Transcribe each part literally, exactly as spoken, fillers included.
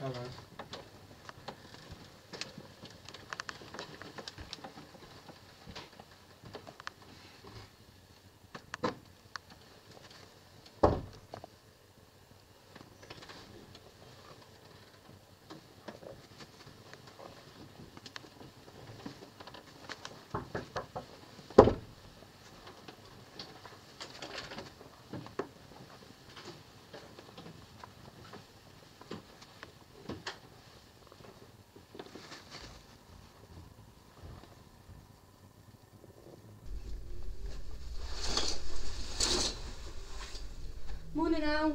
Hello. Morning, Al.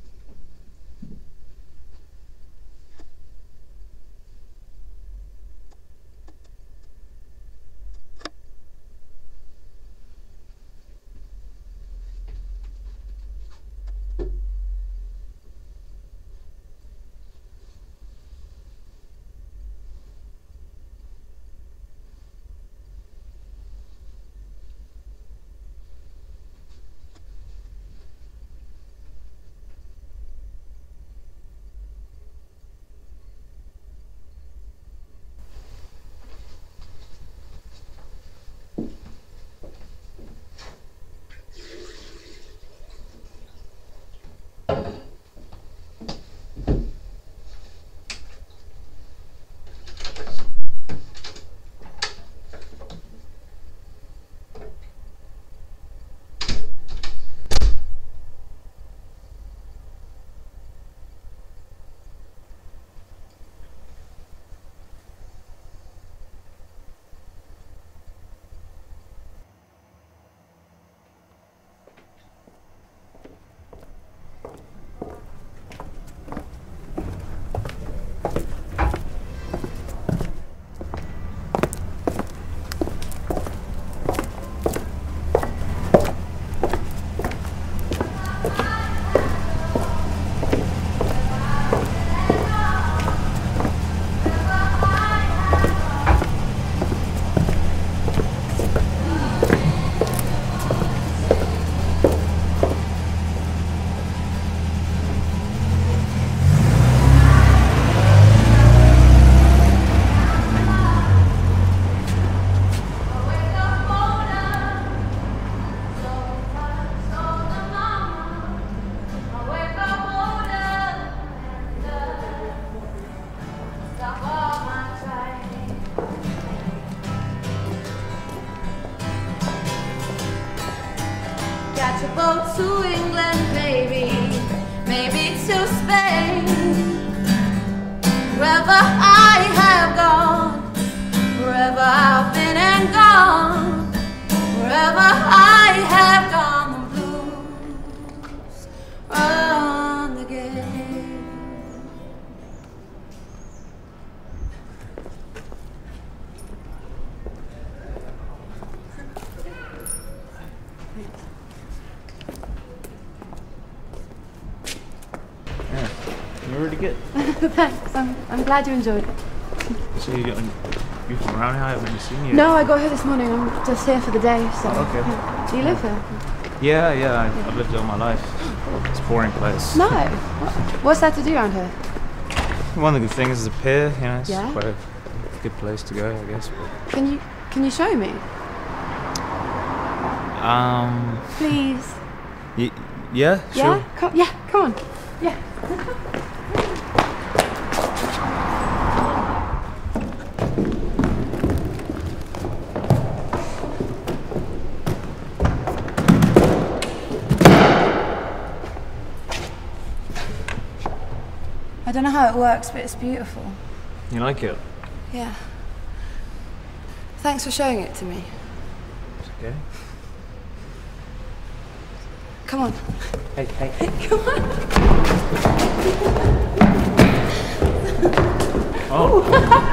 Catch a boat to England, maybe, maybe to Spain. Wherever I have gone, wherever I've been and gone, wherever I have gone, the blues run the game. You're really good. Thanks. I'm, I'm glad you enjoyed it. So you got you from around here? I haven't really seen you. No, I got here this morning. I'm just here for the day. So. Oh, okay. Yeah. Do you live here? Yeah, yeah. I, I've lived here all my life. It's a boring place. No. What's there to do around here? One of the good things is a pier. You know, it's Yeah? quite a good place to go, I guess. But, Can you can you show me? um. Please. Y yeah. Yeah. Sure. Come, yeah. Come on. Yeah. I don't know how it works, but it's beautiful. You like it? Yeah. Thanks for showing it to me. It's okay. Come on. Hey, hey, hey. Come on. Oh.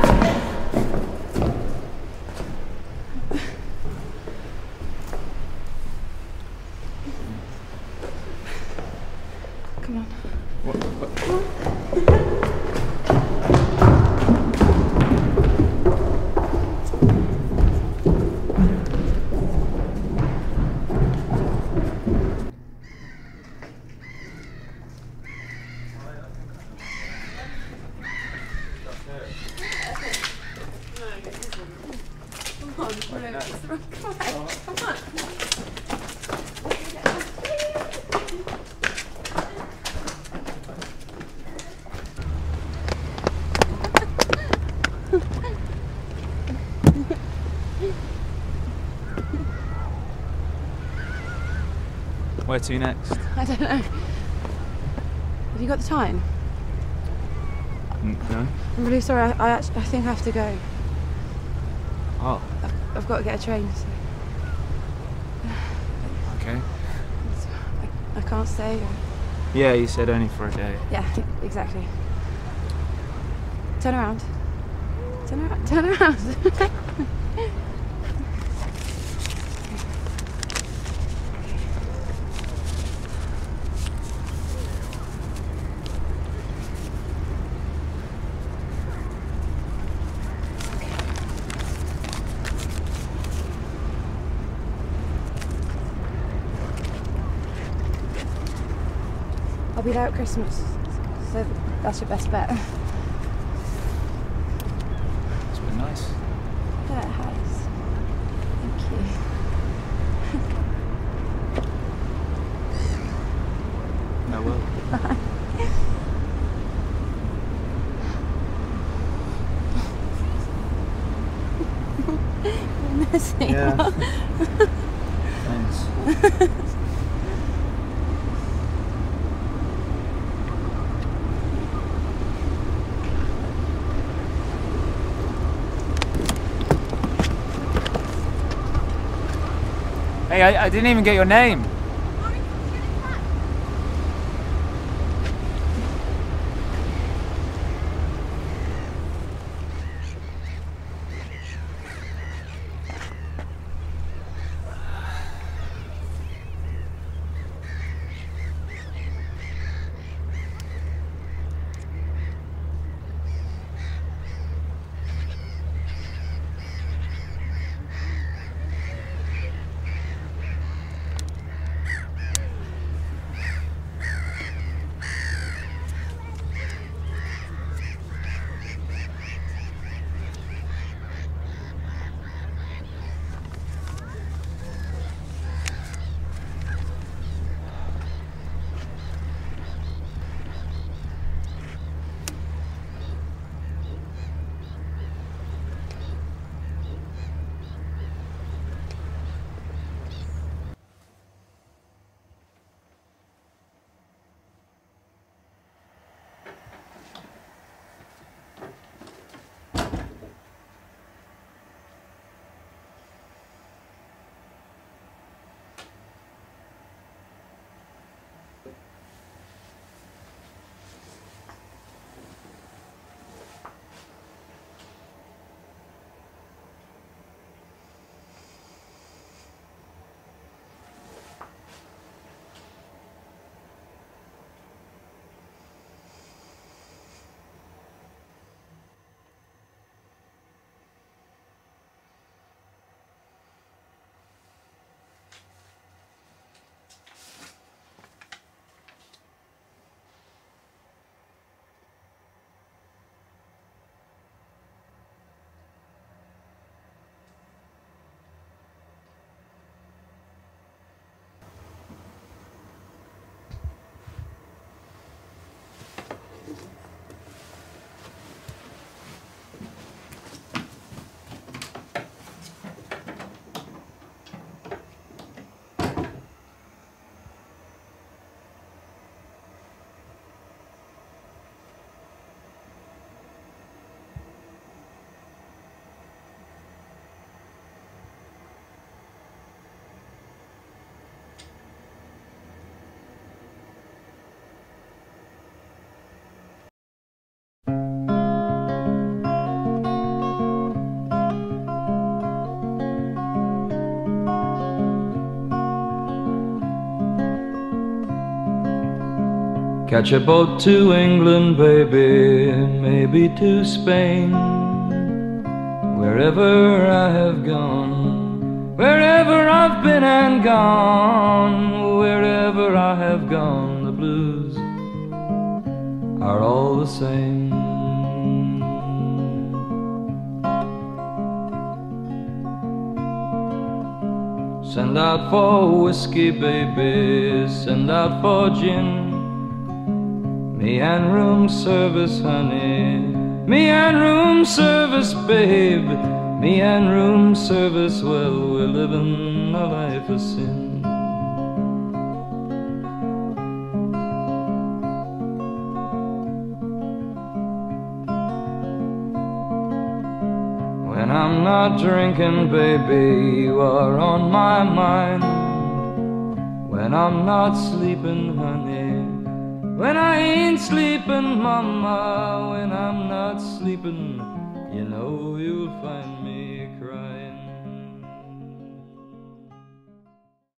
Come on. What, what? Come on. Come on, come on. Where to next? I don't know. Have you got the time? N no. I'm really sorry. I, I actually I think I have to go. Oh. I've, I've got to get a train. So. Okay. I, I can't stay. Or... Yeah, you said only for a day. Yeah, exactly. Turn around. Turn around. Turn around. I'll be there at Christmas, so that's your best bet. It's been nice. Yeah, it has. Thank you. No, well. Bye. You're messing Yeah. up. Thanks. Hey, I, I didn't even get your name. Catch a boat to England, baby, maybe to Spain. Wherever I have gone, wherever I've been and gone, wherever I have gone, the blues are all the same. Send out for whiskey, baby, send out for gin. Me and room service, honey, me and room service, babe. Me and room service, well, we're living a life of sin. When I'm not drinking, baby, you are on my mind. When I'm not sleeping, honey, when I ain't sleeping, mama, when I'm not sleeping, you know you'll find me.